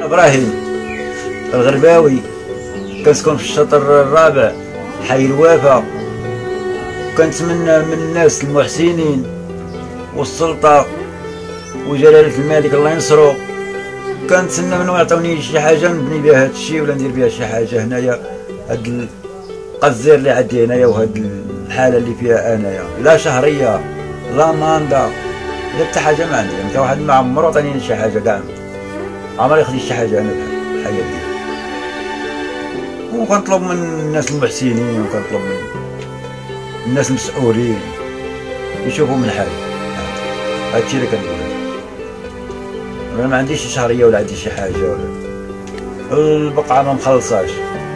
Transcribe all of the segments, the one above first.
ابراهيم الغرباوي، كنسكن في الشطر الرابع حي الوافا. كنتمنى من الناس المحسنين والسلطة وجلالة الملك الله ينصرو، كنتسنى منهم يعطوني شي حاجة نبني بها هاد الشي ولا ندير بها شي حاجة هنايا. هاد القزير اللي عندي هنايا وهاد الحالة اللي فيها انايا، لا شهرية لا ماندا لا حتى حاجة ما عندي. انت واحد ما عمرو عطاني شي حاجة كاع، عمري خديت شي حاجة انا بحال حياتي. وكنطلب من الناس المحسنين وكنطلب من الناس المسؤولين يشوفوا من حالي. هادشي اللي كنقول. انا ما عنديش شي شهريه ولا عندي شي حاجه ولا البقعه ما مخلصاش،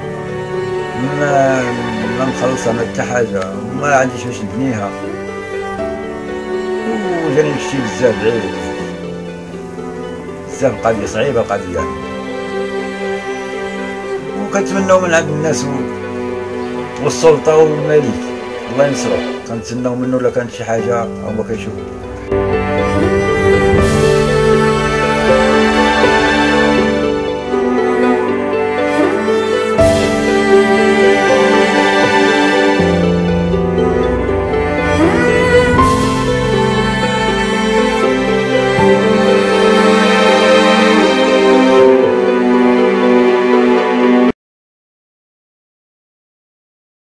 ما مخلصه ما حتى حاجه، ما عنديش باش نبنيها. وجاني نشتي بزاف بعيد بزاف، قضيه صعيبه قضيه. وكنتمناو من عند الناس والسلطه والملك الله ينصرو، كنتسناو منه الا كانت شي حاجه هما كيشوفوا.